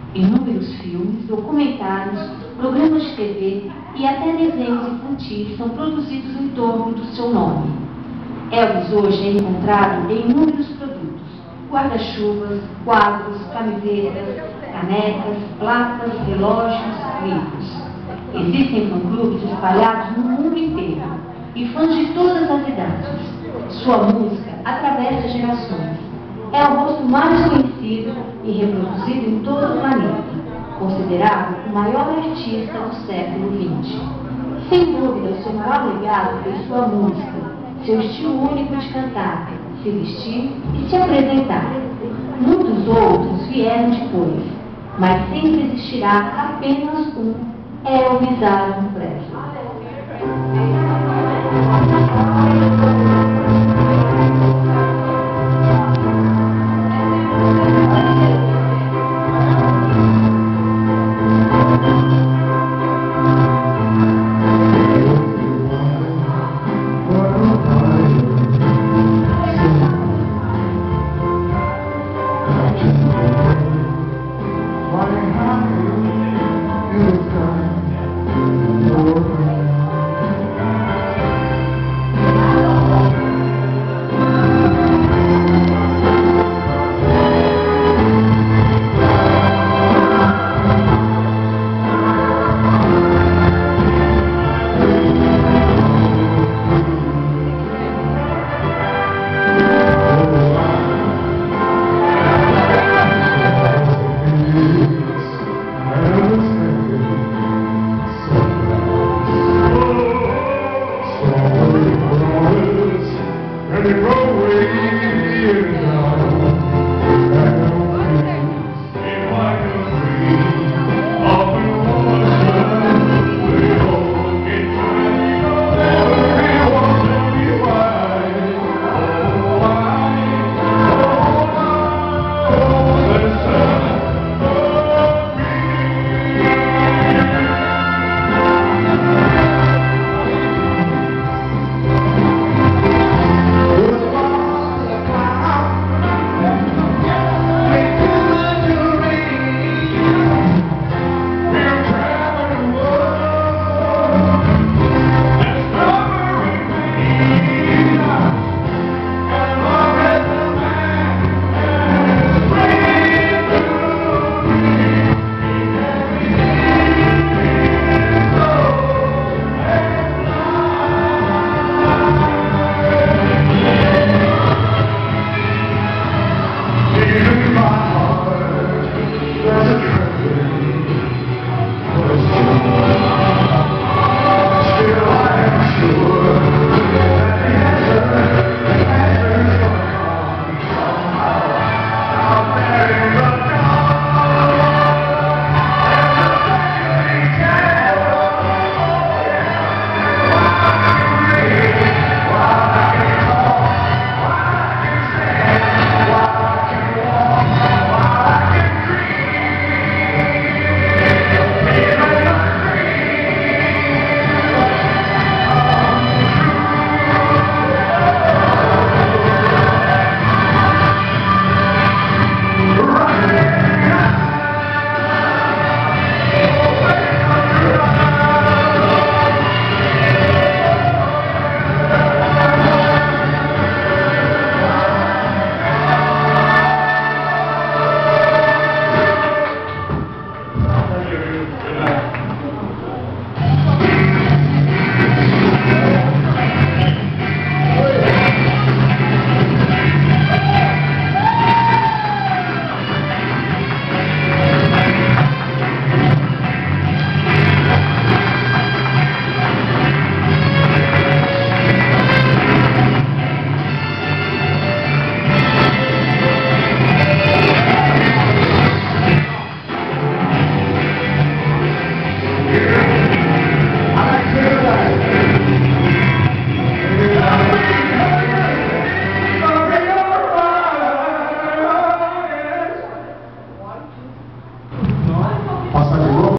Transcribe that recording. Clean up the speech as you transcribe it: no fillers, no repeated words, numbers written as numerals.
Inúmeros filmes, documentários, programas de TV e até desenhos infantis são produzidos em torno do seu nome. Elvis hoje é encontrado em inúmeros produtos: guarda-chuvas, quadros, camisetas, canecas, placas, relógios, livros. Existem fã-clubes espalhados no mundo inteiro e fãs de todas as idades. Sua música atravessa gerações. É o rosto mais conhecido e reproduzido em todo o planeta, considerado o maior artista do século XX. Sem dúvida, o seu maior legado foi sua música, seu estilo único de cantar, se vestir e se apresentar. Muitos outros vieram depois, mas sempre existirá apenas um Elvis Aaron Presley.